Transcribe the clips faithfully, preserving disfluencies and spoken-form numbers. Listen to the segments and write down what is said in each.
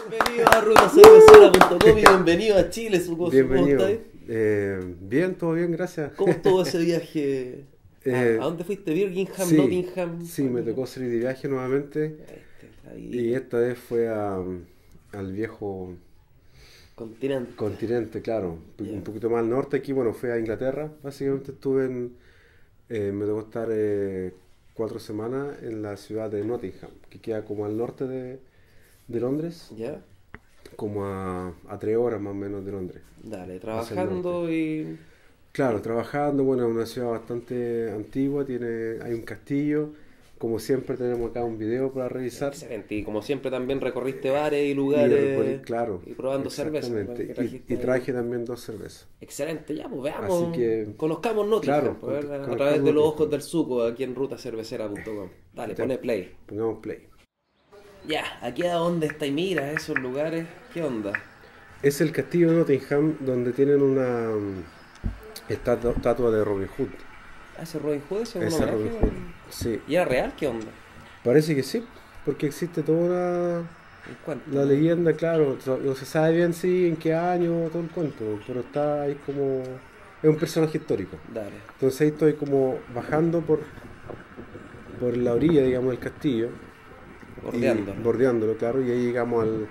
Bienvenido a ruta cervecera punto com y bienvenido a Chile, Suco. Bienvenido. Eh, bien, todo bien, gracias. ¿Cómo estuvo ese viaje? Eh, ¿A dónde fuiste? ¿Birmingham? sí, ¿Nottingham? Sí, me tocó salir de viaje nuevamente. Este, ahí. Y esta vez fue a, al viejo Continente. continente, claro. Yeah. Un poquito más al norte aquí, bueno, fue a Inglaterra. Básicamente estuve en... Eh, me tocó estar eh, cuatro semanas en la ciudad de Nottingham, que queda como al norte de, de Londres. ¿Ya? Yeah. Como a, a tres horas más o menos de Londres. Dale, trabajando y... Claro, trabajando, bueno, es una ciudad bastante antigua, tiene, hay un castillo, como siempre tenemos acá un video para revisar. Excelente, y como siempre también recorriste bares y lugares, y, claro, y probando cervezas. Y, y traje también dos cervezas. Excelente, ya pues veamos, así que, conozcamos Nottingham, claro, pues, con, a, con a través de los ojos del Suco, aquí en ruta cervecera punto com. Dale, pone play. Pongamos play. Ya, aquí a dónde está y mira esos lugares, ¿qué onda? Es el castillo de Nottingham, donde tienen una estatua, estatua de Robin Hood. ¿Ah, ese Robin Hood? ¿Ese es Robin Hood? Sí. ¿Y era real? ¿Qué onda? Parece que sí, porque existe toda una... la leyenda, claro, no se sabe bien si en qué año, todo el cuento, pero está ahí como... es un personaje histórico. Dale. Entonces ahí estoy como bajando por, por la orilla, digamos, del castillo. Bordeándolo. Y, bordeándolo, claro, y ahí llegamos al...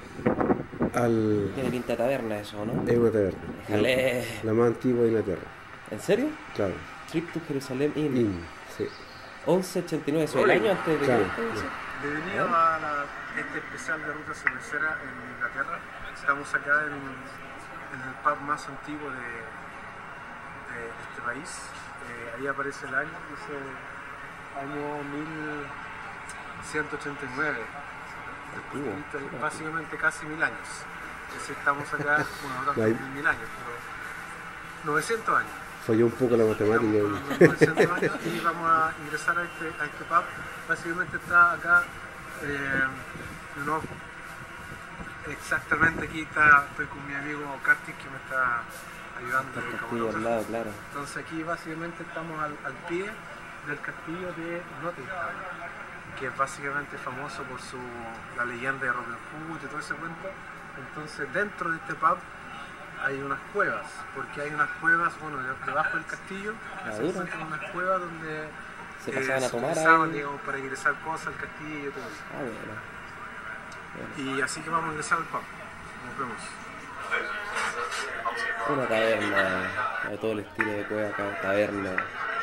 al Tiene pinta de taberna eso, ¿no? Es una taberna. Déjale. La, la más antigua de Inglaterra. ¿En serio? Claro. Trip to Jerusalem Inn. Inn, sí. once ochenta y nueve, eso el año antes de claro, que... sí. Bienvenido a la, este especial de Ruta Cervecera en Inglaterra. Estamos acá en, en el pub más antiguo de, de este país. Eh, ahí aparece el año, dice año mil ciento ochenta y nueve. Antiguo. Básicamente casi mil años. Es decir, estamos acá, bueno, no tanto mil, mil años, pero novecientos años. Falló un poco la matemática. novecientos años y vamos a ingresar a este, a este pub. Básicamente está acá, eh, no, exactamente aquí está, estoy con mi amigo Kartik que me está ayudando. El castillo al lado, claro. Entonces aquí básicamente estamos al, al pie del castillo de Nottingham, que es básicamente famoso por su, la leyenda de Robin Hood y todo ese cuento. Entonces dentro de este pub hay unas cuevas, porque hay unas cuevas, bueno, debajo del castillo se encuentran unas cuevas donde se pasaban eh, a tomar ahí, digamos, para ingresar cosas al castillo y todo eso. Ah, bueno. Bueno. Y así que vamos a ingresar al pub, nos vemos. Una taberna, de todo el estilo de cueva acá, taberna.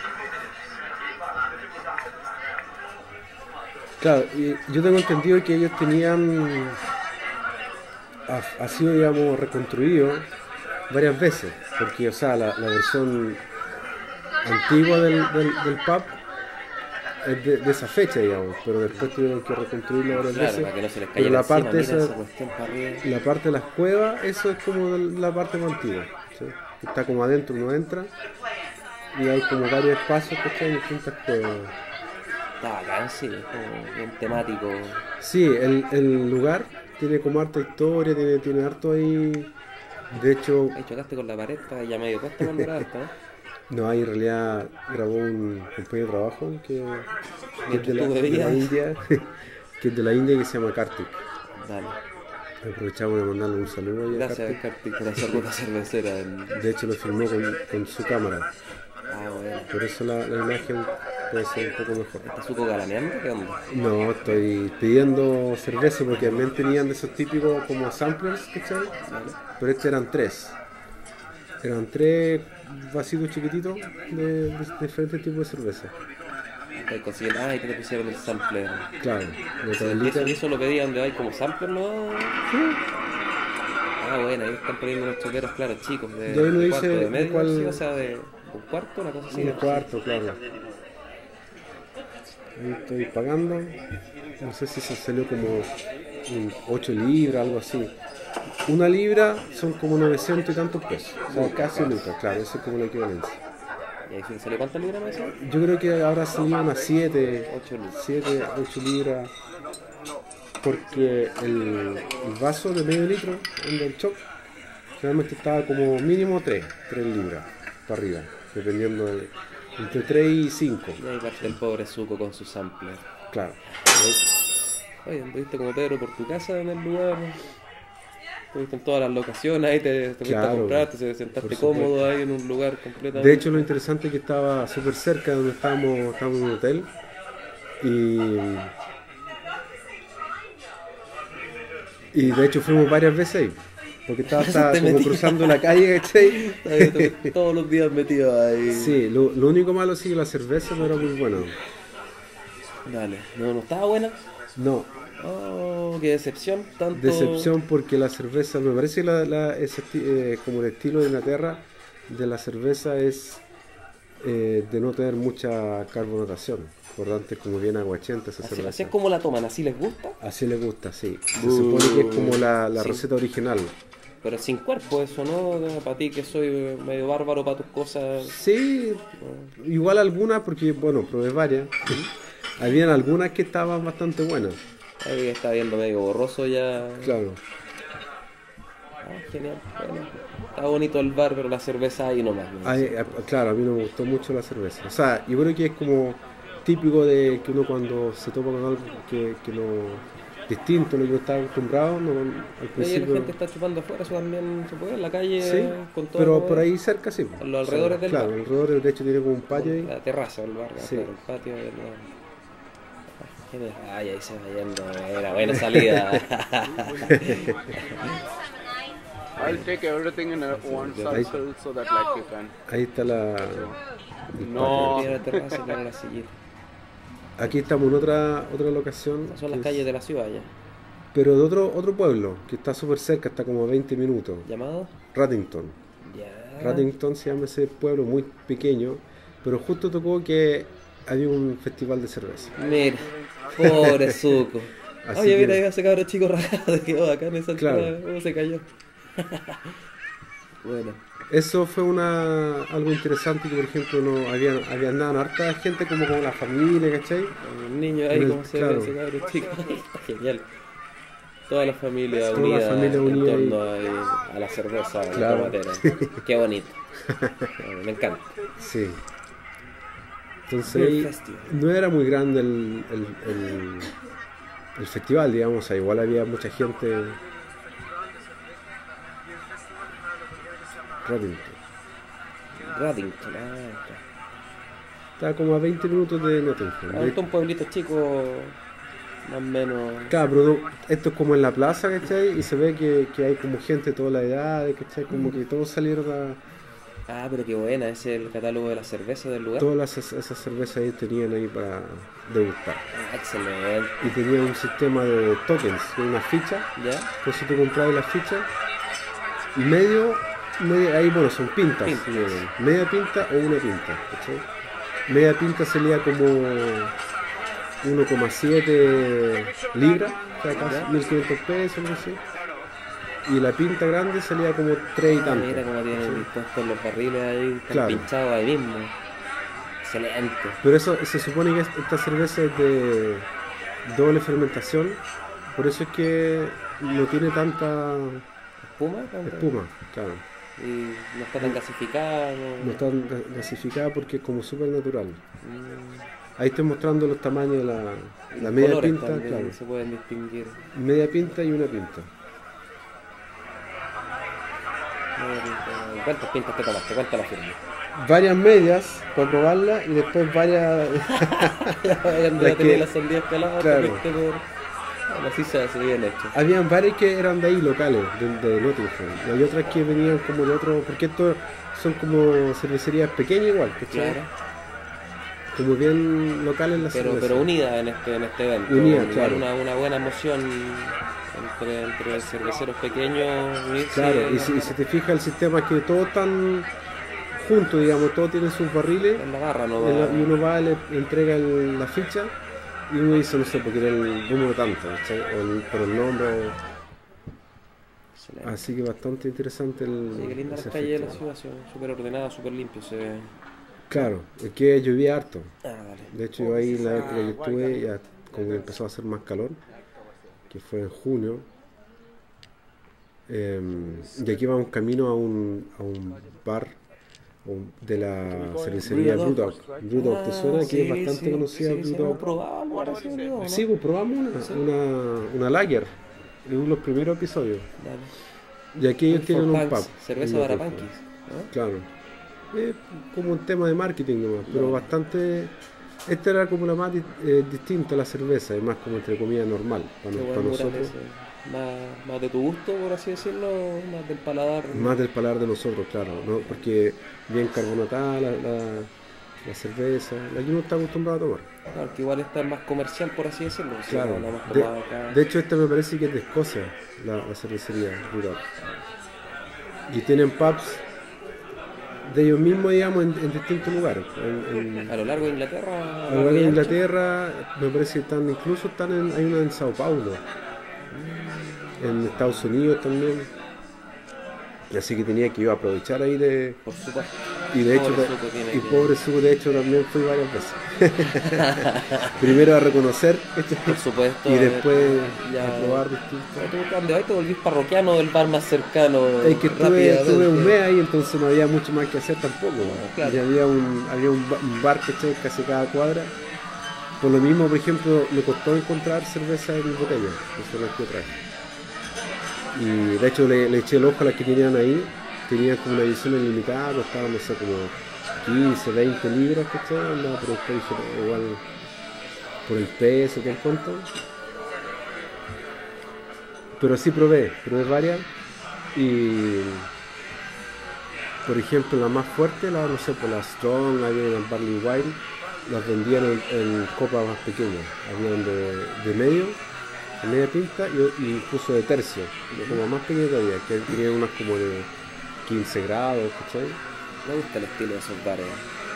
Claro, y yo tengo entendido que ellos tenían, ha, ha sido, digamos, reconstruido varias veces, porque, o sea, la, la versión antigua del, del, del pub es de, de esa fecha, digamos, pero después tuvieron que reconstruirlo varias claro, veces. Para que no se les pero la encima, parte esa, esa la parte de las cuevas, eso es como la parte más antigua, ¿sí? Está como adentro, uno entra y hay como varios espacios que están en distintas cuevas. Está bacán, sí, es como bien temático. Sí, el, el lugar tiene como harta historia, tiene, tiene harto ahí. De hecho... Ahí chocaste con la pared, está ya medio puesto cuando grabaste, ¿no? No, ahí en realidad grabó un compañero de trabajo que, que es de la, de la India, que es de la India, que se llama Kartik. Dale. Aprovechamos de mandarle un saludo. Gracias a Kartik por hacer ruta cervecera. En... De hecho lo filmó con, con su cámara. Ah, bueno. Por eso la, la imagen puede ser un poco mejor. ¿Estás Suco galaneando? ¿Qué onda? No, estoy pidiendo cerveza porque también tenían de esos típicos como samplers, ¿cachai? Vale. Pero estos eran tres. Eran tres vasitos chiquititos de, de, de diferentes tipos de cerveza. Te consiguieron, ah, y te pusieron el sampler. Claro, de sí, eso, eso lo pedían donde hay como sampler, ¿no? Sí. Ah, bueno, ahí están poniendo unos choqueros, claro, chicos, de, de, de dice cuarto de medio, cuál... sí, o sea, de un cuarto, una cosa así. Un cuarto, claro. Ahí estoy pagando. No sé si se salió como ocho libras, algo así. Una libra son como novecientos y tantos pesos. O sea, casi un litro, claro, eso es como la equivalencia. ¿Y ahí se salió cuántas libras me decía? Yo creo que ahora salió unas siete, ocho libras. Porque el, el vaso de medio litro, el del Choc, realmente estaba como mínimo tres libras para arriba, dependiendo de entre tres y cinco. Y ahí parte el pobre Suco con su sampler. Claro. Oye, anduviste como Pedro por tu casa en el lugar. Estuviste en todas las locaciones, ahí te, te fuiste a Claro, comprar, te sentaste por cómodo supuesto. ahí en un lugar completamente. De hecho, lo interesante es que estaba súper cerca de donde estábamos, estábamos en un hotel. Y, y de hecho fuimos varias veces ahí. Porque estaba, estaba Te como metí. cruzando la calle, ¿cachai? Ahí te- todos los días metido ahí. Sí, lo, lo único malo sí que la cerveza no era muy buena. Dale, no, no estaba buena. No, Oh, qué decepción, tanto. decepción porque la cerveza, me parece que la, la- ese esti- eh, como el estilo de Inglaterra de la cerveza es eh, de no tener mucha carbonatación. Por lo tanto, es como bien aguachenta esa Así, cerveza. así es como la toman, así les gusta, Así le gusta, sí. Se Uh, supone que es como la, la sí. receta original. pero sin cuerpo, eso, ¿no? Para ti que soy medio bárbaro para tus cosas. Sí, igual algunas, porque bueno, probé varias. Habían algunas que estaban bastante buenas. Ahí está viendo medio borroso ya. Claro. Ah, genial. Bueno, está bonito el bar, pero la cerveza ahí nomás. ¿no? Ay, a- claro, a mí no me gustó mucho la cerveza. O sea, yo creo que es como típico de que uno cuando se topa con algo que, que no distinto a lo que uno está acostumbrado, no, al Ahí la principio. gente está chupando afuera, eso también se puede en la calle Sí, con todo. pero el- por ahí cerca sí. A los alrededores del Claro, bar. alrededor de hecho tiene como un patio ahí. La terraza del bar, Sí. claro, el patio del bar. Genial. Ay, ahí se va yendo, era buena salida. I'll take everything in a one Ahí- circle so that like you can. Ahí está la. el No. Tiene la terraza, claro, la sillita. patio. Aquí estamos en otra otra locación. Esas son las que calles es- de la ciudad ya. Pero de otro otro pueblo que está súper cerca, está como a veinte minutos. ¿Llamado? Rattington. Ya. Rattington se llama ese pueblo muy pequeño, pero justo tocó que había un festival de cerveza. Mira, pobre suco. Así Oye, mira, que- ahí va ese cabro chico rajado, quedó acá en esa Claro. entrada, cómo se cayó. Bueno, Eso fue una algo interesante que por ejemplo no habían habían nada harta gente como con la familia, ¿cachai? un niño ahí, En el- como se claro. ve ese cabro chico. Está genial. Toda la familia Toda la unida familia en unida torno ahí a la cerveza, a la Claro. tomatera. Qué bonito. Bueno, me encanta. Sí. Entonces Beer ahí Festival. no era muy grande el, el, el, el festival, digamos, o sea, igual había mucha gente. Rattington. Raddington, ah, claro. Estaba como a veinte minutos de Nottingham. Ah, De- esto es un pueblito chico, más o menos. Claro, pero no- esto es como en la plaza, ¿cachai? Y se ve que, que hay como gente de todas las edades, ¿cachai? Como que todos salieron a... Ah, pero qué buena, ese es el catálogo de la cerveza del lugar. Todas las, esas cervezas ahí tenían ahí para degustar. Ah, excelente. Y tenían un sistema de tokens, una ficha. ¿Ya? Entonces tú comprabas la ficha, medio, media, ahí bueno, son pintas. Pintas. si quieren, media pinta o una pinta, ¿cachai? Media pinta salía como uno coma siete libras, o sea, casi Ya. mil quinientos pesos, no sé. Y la pinta grande salía como tres y Ah, tanto. mira cómo tienen ¿cachai? dispuestos los barriles ahí, están Claro. pinchados ahí mismo. Excelente. Pero eso se supone que esta cerveza es de doble fermentación, por eso es que no tiene tanta ¿Espuma? ¿Tanto? espuma, claro. Y no está tan gasificada. No, No está ga- gasificada porque es como súper natural. Mm, Ahí estoy mostrando los tamaños de la, la los media colores pinta, también claro. se pueden distinguir. Media pinta y una pinta. Media pinta. ¿Cuántas pintas te tomaste? ¿Cuántas la firma? Varias medias para probarla y después varias. Cuando Es ya tenía que- las sandías peladas, claro. te fuiste por... Bueno, así se hace bien hecho. Habían varias que eran de ahí locales, de, de Nottingham. Y hay otras que venían como de otro. Porque estos son como cervecerías pequeñas igual, ¿cachai? Claro. Como bien locales las Pero, cervezas. pero unidas en este, en este evento. Unidas, Igual claro. Una, una buena emoción entre, entre cerveceros pequeños. unirse Claro, y si, y si te fijas, el sistema es que todos están juntos, digamos, todos tienen sus barriles. en la barra, ¿no? Y la- y uno va, le, le entrega el- la ficha y uno dice, no sé, porque era el número tanto, ¿cachai? O el- por el nombre. o- Excelente. Así que bastante interesante el. Sí, qué linda ese las calles de la festival. ciudad, son súper ordenadas, súper limpios. Se ve. Claro, es que llovía harto. Ah, dale. De hecho, yo ahí en la época que estuve, ya como que empezó a hacer más calor, que fue en junio. Eh, y aquí vamos camino a un, a un bar, o de la cervecería Brewdog. Brewdog, ¿te suena? Que es bastante conocida sí, sí, Brewdog. hemos probado algo parecido, ¿no? Sí, pues probamos una, Sí. una, una lager en uno de los primeros episodios. Dale. Y aquí ellos For tienen un Punks, pub. cerveza en para Milwaukee. punkies, ¿no? Claro. Es como un tema de marketing nomás, pero Vale. bastante... Esta era como la más di- eh, distinta a la cerveza, es más como entre comillas normal para, Qué para bueno, nosotros. ese. Más, más de tu gusto, por así decirlo, más del paladar. Más del paladar de nosotros, claro, ¿no? Porque bien carbonatada la, la, la cerveza, la que uno está acostumbrado a tomar. Claro, que igual está más comercial, por así decirlo. Si Claro. no la hemos De, tomado acá. de hecho, esta me parece que es de Escocia, la, la cervecería Brewdog. Y tienen pubs de ellos mismos, digamos, en, en distintos lugares. En, en- A lo largo de Inglaterra. a lo largo de Inglaterra, me parece que están, incluso están en, hay una en Sao Paulo, en Estados Unidos también. Así que tenía que yo aprovechar ahí de... Por supuesto. Y de hecho, Pobre Suco tiene y que- pobre Suco, de hecho también fui varias veces. Primero a reconocer Por supuesto. y eh, después ya- a probar distintos. Tú, cuando ahí te volvís parroquiano del bar más cercano. Es que estuve, rápidamente. estuve un mes ahí, entonces no había mucho más que hacer tampoco. claro. Y había un, había un, ba- un bar que eché casi cada cuadra. Por lo mismo, por ejemplo, me costó encontrar cerveza en botella, eso es lo que yo traje. Y de hecho le, le eché el ojo a las que tenían ahí, tenían como una edición ilimitada, costaban no sé, como quince, veinte libras, ¿cachai? Andaba, pero después dije, no, igual por el peso que cuánto. Pero sí probé, probé varias y por ejemplo la más fuerte, la no sé, por la Strong, había una Barley Wine, las vendían en, en copas más pequeñas, habían de, de medio, de media pinta y, y incluso de tercio, como más pequeñas todavía, que tenían unas como de quince grados, ¿cachai? Me gusta el estilo de esos bares.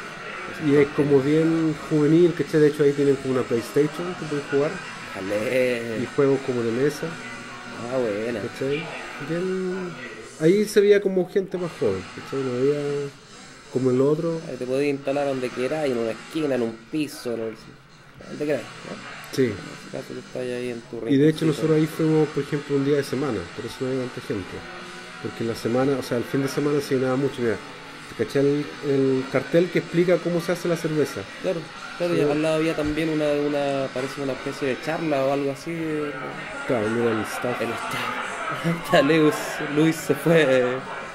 Y es como bien juvenil, ¿cachai? De hecho ahí tienen como una PlayStation que pueden jugar Jale. y juegos como de mesa, Ah, buena. ¿cachai? Bien... Ahí se veía como gente más joven, ¿cachai? No había como el otro. Ahí te podés instalar donde quieras, en una esquina, en un piso, en el- donde quieras, ¿no? Sí. En ese caso tú estás ahí en tu Y de hecho rinconcito. nosotros ahí fuimos, por ejemplo, un día de semana, por eso no había tanta gente. Porque en la semana, o sea, el fin de semana se llenaba mucho, mira. ¿Cachai? El, el cartel que explica cómo se hace la cerveza. Claro, claro, y al lado había también una, una, parece una especie de charla o algo así. El Claro, mira el staff. staff. Está Luis, Luis se fue. eh,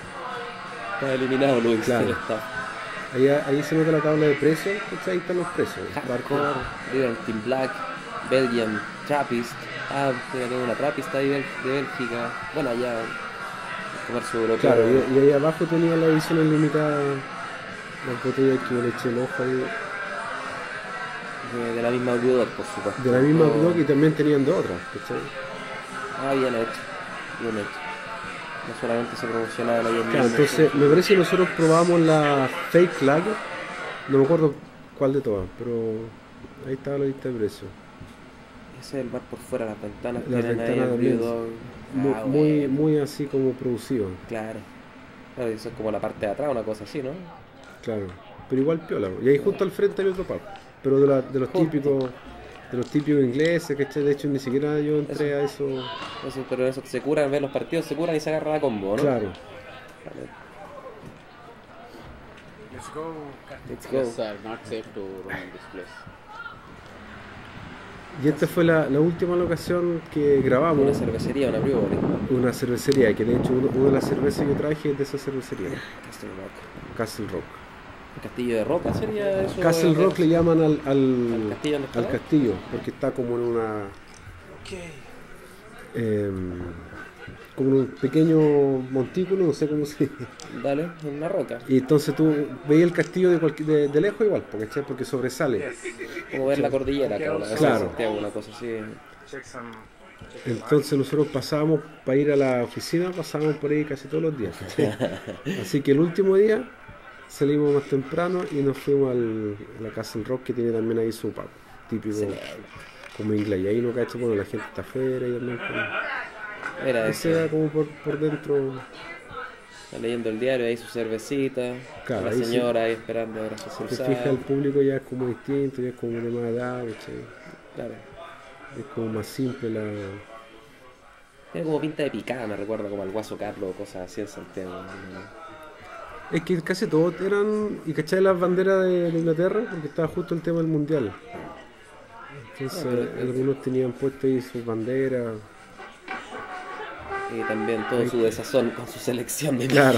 Está eliminado Luis Claro. del staff. Ahí, ahí se nota la tabla de precios, ¿cachai? Ahí están los precios. Hardcore, River Team Black, Belgian, Trappist. Ah, mira, tengo una Trappist ahí de, de Bélgica. Bueno, allá, comercio europeo. Claro, y, y ahí abajo tenía la edición limitada, las botellas que yo le eché el ojo ahí. De, de la misma Brewdog, por supuesto. De la misma Oh, blog y también tenían de otras, ¿cachai? Ah, bien hecho, bien hecho. No solamente se promocionaba la bien Claro, entonces me parece que nosotros probamos la Fake Lager, no me acuerdo cuál de todas, pero ahí estaba la lista de precios. Ese es el bar por fuera, las ventanas Las tienen ahí ventanas el también, Brewdog. Muy, Ah, muy, bueno, muy así como producido, claro. Claro, eso es como la parte de atrás, una cosa así, ¿no? claro, pero igual piola. Y ahí justo al frente hay otro pub, pero de, la- de los Justo. típicos, de los típicos ingleses, ¿cachai? De hecho ni siquiera yo entré a eso, Eso, pero eso se curan, ven los partidos, se curan y se agarra la combo, ¿no? claro. Vale. Let's go. Let's go. Yes, sir. Not safe to roam this place. Y esta fue la, la última locación que Una grabamos, cervecería, una brewery. una cervecería, que de hecho uno- una de las cervezas que traje es de esa cervecería, Castle Rock. Castle Rock. ¿El castillo de roca sería eso? Castle de- Rock le llaman al, al, ¿Al castillo donde al está? castillo, porque está como en una em, como en un pequeño montículo, no sé cómo se Dale, en una roca. y entonces tú veías el castillo de, cualquier- de, de lejos igual, porque, ¿cachai? Porque sobresale. Como ver la cordillera, acá, una, Claro. Santiago, una cosa así. Check some. Entonces nosotros pasábamos para ir a la oficina, pasábamos por ahí casi todos los días, ¿cachai? Así que el último día salimos más temprano y nos fuimos al, a la Castle Rock, que tiene también ahí su pub típico como inglés, y ahí no cacho, bueno, la gente está afuera y también como... Era Ese eso. era como por, por dentro. Está leyendo el diario, ahí su cervecita. Claro, la ahí sí. señora ahí esperando ahora su Se pulsar. fija el público ya es como distinto, ya es como de más edad, ¿cachai? Claro. Es como más simple la... Tiene como pinta de picada, me recuerda como al Guaso Carlos o cosas así en Santiago. Es que casi todos eran, y cachai las banderas de, de Inglaterra, porque estaba justo el tema del mundial. Entonces, Ah, pero- algunos tenían puesto ahí sus banderas. Y también todo su desazón con su selección de Claro.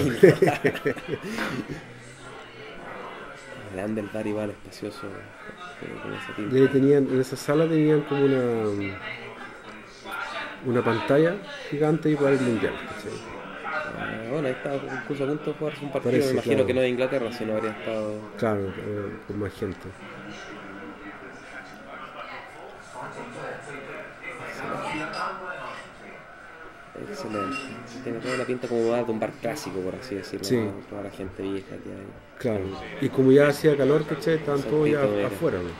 Grande el bar igual, espacioso. eh, Con esa Y tinta. ahí tenían, en esa sala tenían como una una pantalla gigante y para el mundial. ¿Cachai? Ah, bueno, ahí estaba incluso a punto de jugarse un partido. Parece, Me imagino claro. que no de Inglaterra, sino habría estado. Claro, eh, con más gente. Excelente. Tiene toda la pinta como de un bar clásico, por así decirlo. Sí. ¿no? Toda la gente vieja que hay. Claro. Y como ya hacía calor, ¿cachai? Estaban todos ya Salpito, afuera, ¿no?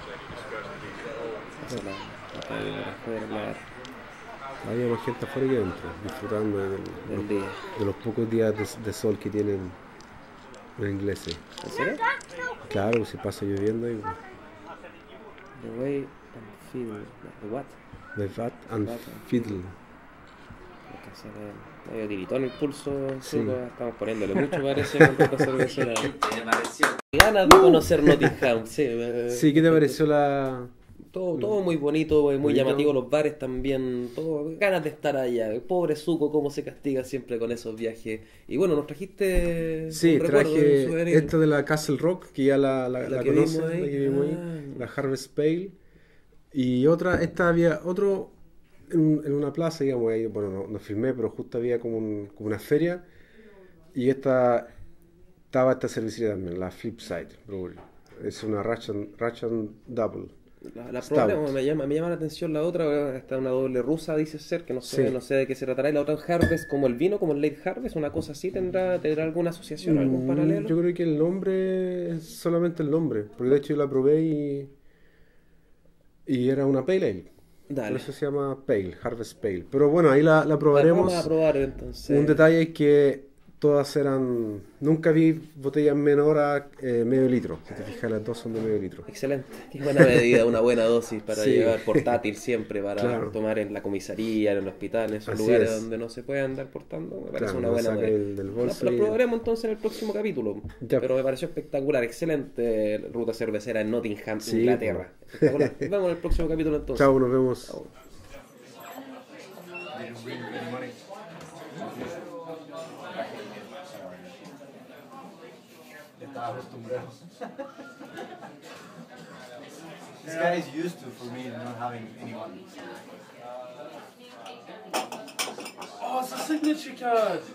Pasa la, la calle por afuera, claro, Había más gente afuera que adentro, disfrutando de, del los, día. de los pocos días de, de sol que tienen los ingleses. ¿En serio? Claro, si pasa lloviendo y The way and feel. The what? the Vat and Vat. Fiddle. Hay que hacer el- medio tiritón el pulso. Sí. Zuko, Estamos poniéndole mucho, parece, con esta cervecera. Ganas de conocer Nottingham, sí. eh, Sí, ¿qué te pareció la...? Todo, todo muy bonito, muy Bonito. llamativo, los bares también, todo, ganas de estar allá. El pobre Zuko, cómo se castiga siempre con esos viajes. Y bueno, nos trajiste Sí, un recuerdo, un traje souvenir. esta de la Castle Rock, que ya la, la, La la que conoces, vimos ahí. la que vimos ahí, Ah. la Harvest Pale. Y otra, esta había otro, en, en una plaza, digamos, ahí, bueno, no, no filmé, pero justo había como, un- como una feria. Y esta, estaba esta cervecería también, la Flipside Brewery. Es una Russian, Russian Double. La, la Stout. probaremos, me llama, me llama la atención la otra, está una doble rusa, dice ser, que no sé, Sí. no sé de qué se tratará. Y la otra Harvest, como el vino, como el Late Harvest, una cosa así, ¿tendrá, tendrá alguna asociación, algún Mm, paralelo? Yo creo que el nombre es solamente el nombre, porque de hecho yo la probé y, y era una Pale Ale. Dale. Por eso se llama Pale, Harvest Pale. Pero bueno, ahí la, la probaremos. Vamos a probar entonces. Un detalle es que todas eran... Nunca vi botellas menor a eh, medio litro. Si te fijas, las dos son de medio litro. Excelente, qué buena medida, una buena dosis para Sí. llevar portátil siempre, para Claro. tomar en la comisaría, en el hospital, en esos Así lugares es. donde no se puede andar portando, me parece Claro, una lo buena saca medida. el del bolso Lo y- probaremos entonces en el próximo capítulo, Ya. pero me pareció espectacular, excelente ruta cervecera en Nottingham, Sí, Inglaterra. Espectacular. Nos vemos en el próximo capítulo entonces. Chao, nos vemos. Chao. This guy is used to for me not having anyone. Oh, it's a signature card!